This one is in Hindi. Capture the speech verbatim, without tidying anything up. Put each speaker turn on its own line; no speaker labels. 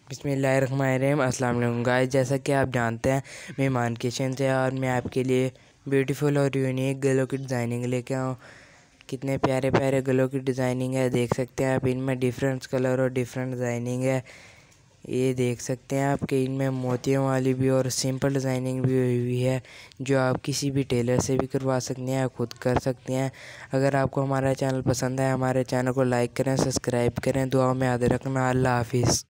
बिस्मिल्लाहिर्रहमानिर्रहीम। अस्सलाम वालेकुम गाइस, जैसा कि आप जानते हैं मैं ईमान किचन से और मैं आपके लिए ब्यूटीफुल और यूनिक गलों की डिज़ाइनिंग लेके आऊँ। कितने प्यारे प्यारे गलों की डिज़ाइनिंग है, देख सकते हैं आप। इनमें डिफरेंट कलर और डिफरेंट डिज़ाइनिंग है। ये देख सकते हैं आप कि इनमें मोतियों वाली भी और सिंपल डिज़ाइनिंग भी हुई हुई है, जो आप किसी भी टेलर से भी करवा सकते हैं, खुद कर सकते हैं। अगर आपको हमारा चैनल पसंद है, हमारे चैनल को लाइक करें, सब्सक्राइब करें, दुआ में याद रखना। अल्लाह हाफिज़।